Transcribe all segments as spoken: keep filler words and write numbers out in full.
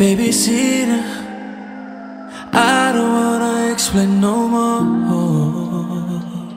Baby, see now, I don't wanna explain no more,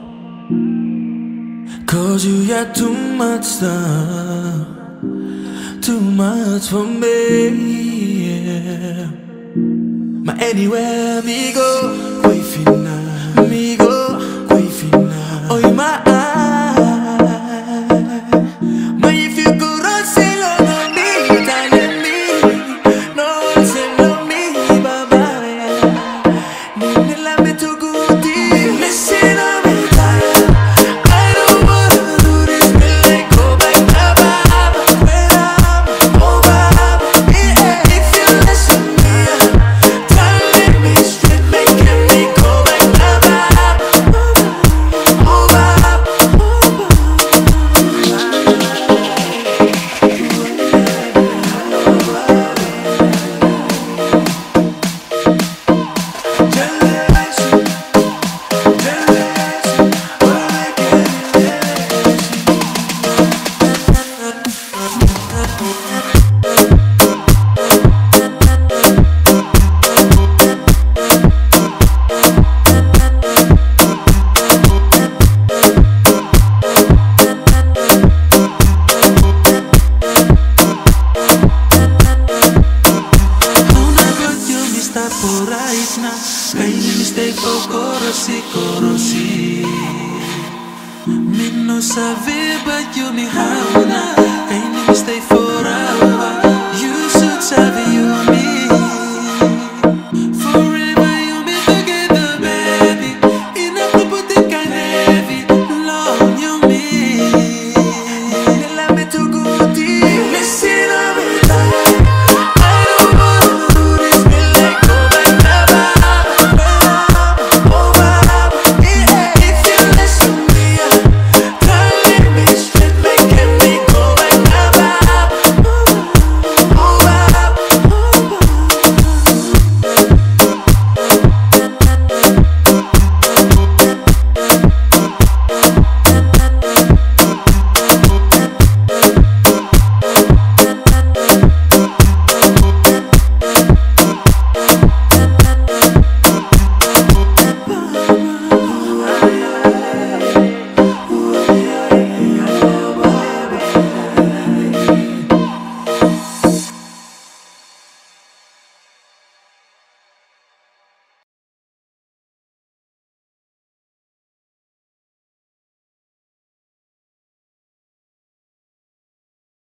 cause you got too much stuff, too much for me, yeah. Ma anywhere me go, quay fina, me go, quay fina. Oh, you my eye, but if you go don't say love on me, darling me, no one say love me, bye bye. Need me love me too good, missing on me, darling. I don't wanna do this, me like go back, bye bye. When I'm over, yeah. If you listen me, telling me straight, making me go back, bye bye. Over, me no saber, but you me how now. Ain't no mistake for